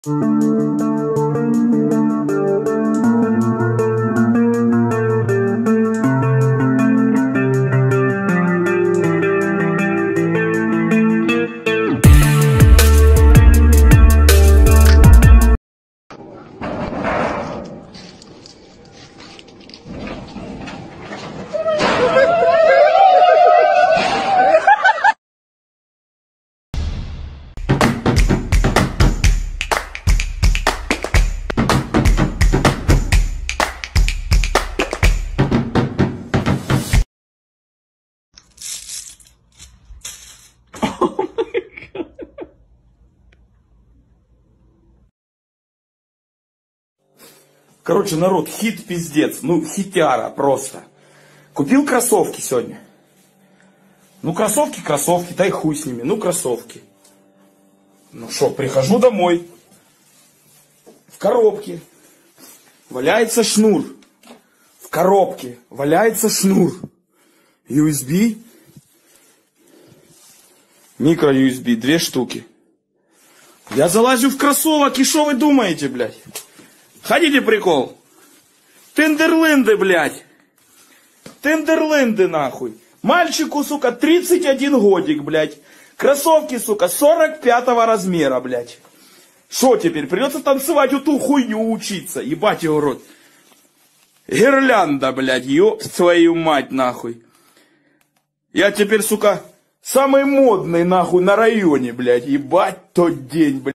Короче, народ, хит пиздец. Ну, хитяра просто. Купил кроссовки сегодня. Ну, кроссовки, дай хуй с ними. Ну, кроссовки. Ну что, прихожу домой. В коробке валяется шнур. В коробке валяется шнур. USB. Микро-USB, 2 штуки. Я залазю в кроссовок, и что вы думаете, блядь? Хотите прикол? Тендерлинды, блядь. Тендерлинды, нахуй. Мальчику, сука, 31 годик, блядь. Кроссовки, сука, 45 размера, блядь. Что теперь? Придется танцевать эту хуйню, учиться. Ебать его рот. Гирлянда, блядь, ёб твою мать, нахуй. Я теперь, сука, самый модный, нахуй, на районе, блядь. Ебать тот день, блядь.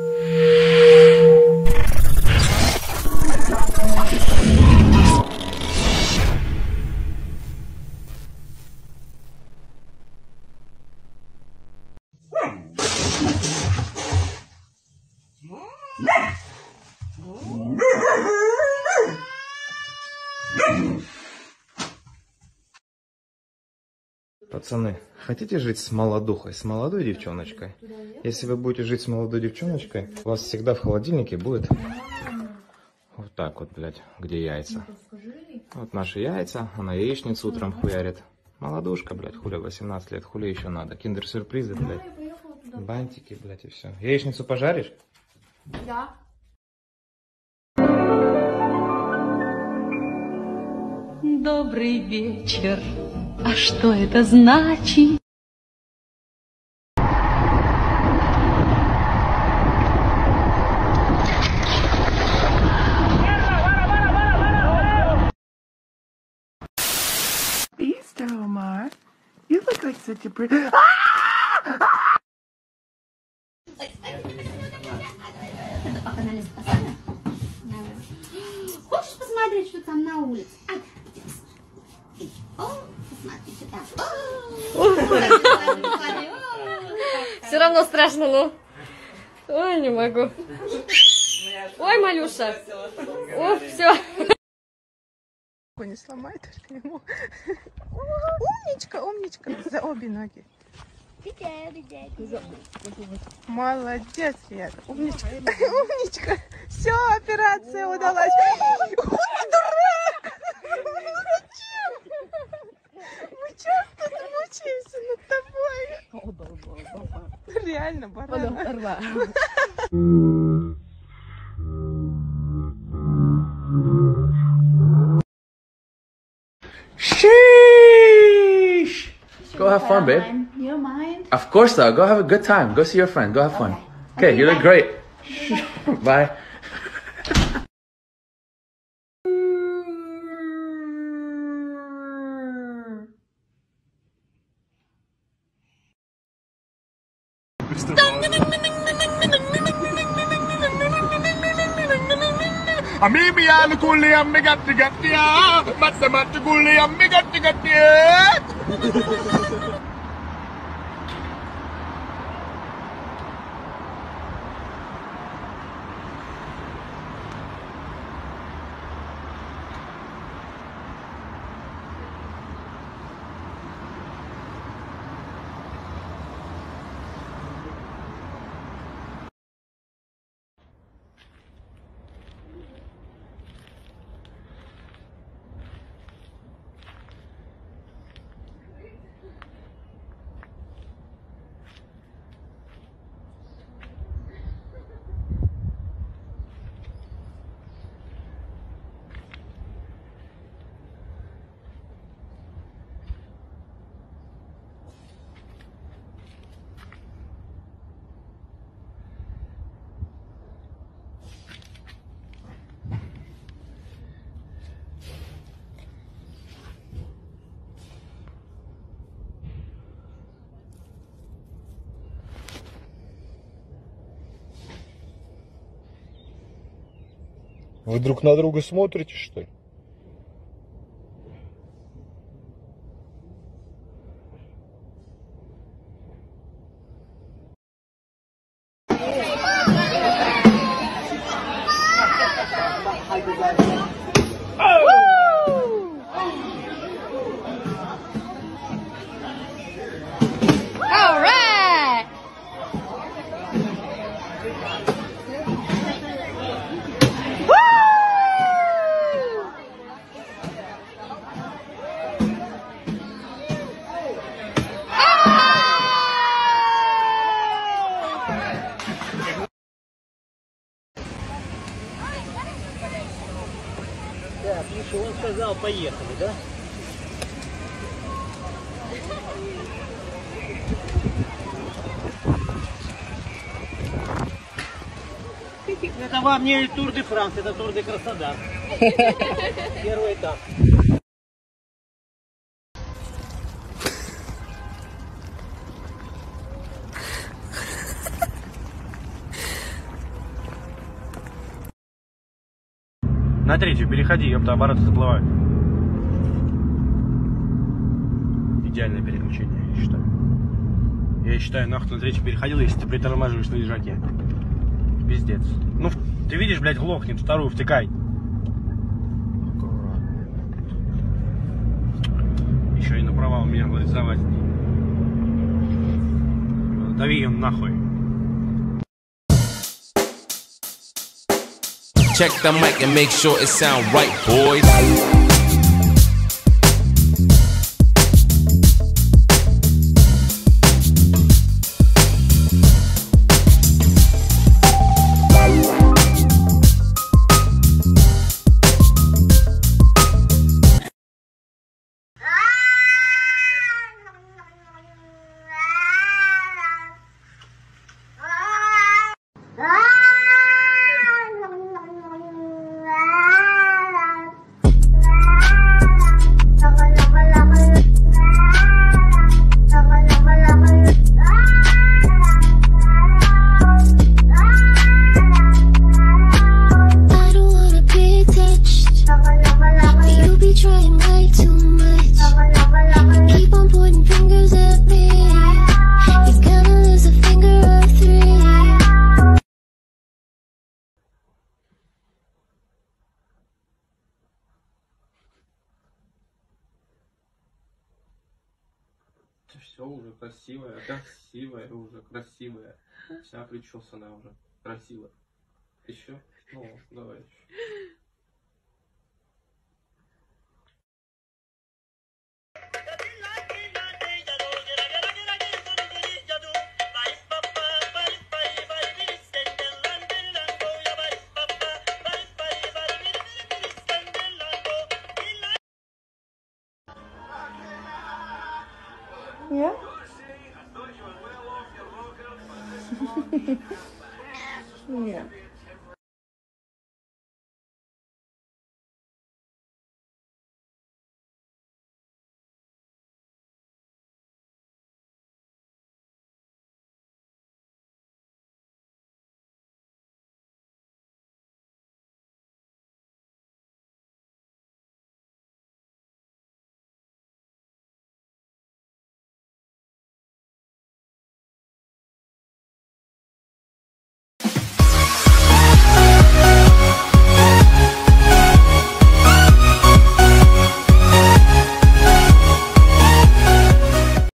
Пацаны, хотите жить с молодухой, с молодой девчоночкой? Если вы будете жить с молодой девчоночкой, у вас всегда в холодильнике будет вот так вот, блядь, где яйца. Вот наши яйца, она яичницу утром хуярит. Молодушка, блядь, хуля, 18 лет, хули еще надо. Киндер-сюрпризы, блядь. Бантики, блядь, и все. Яичницу пожаришь? Да. Добрый вечер. А что это значит? Easter, Omar. You look like such a pretty... Хочешь посмотреть, что там на улице? О, посмотри, что там. Все равно страшно, ну. Ой, не могу. Ой, Малюша. О, все. Не сломай только ему. Умничка, умничка. За обе ноги. Молодец, Ред. Умничка. Умничка. Все, операция удалась. Ой, дурак! Мы часто мучаемся над тобой. Реально, барана. Sheesh! Go have fun, babe. You don't mind? Of course, though. Go have a good time. Go see your friend. Go have fun. Okay, you look great. Bye. Amimi alukuli ammi gatti gatti matte matte gulli ammi gatti gatti Вы друг на друга смотрите, что ли? All right. Так, ну что, он сказал, поехали, да? Это вам не Тур де Франс, это Тур де Краснодар. Первый этап. На третью переходи, ёпта, обороты заплывают. Идеальное переключение, я считаю. Я считаю, нахуй на третью переходил, если ты притормаживаешь на лежаке. Пиздец. Ну, ты видишь, блядь, глохнет, вторую втыкай. Еще и на права у меня, блядь, заводит. Дави ее нахуй. Check the mic and make sure it sound right, boys. Все уже красивая, уже красивая. Вся причесанная уже, красивая. Еще? Ну, давай еще. Yeah? Yeah.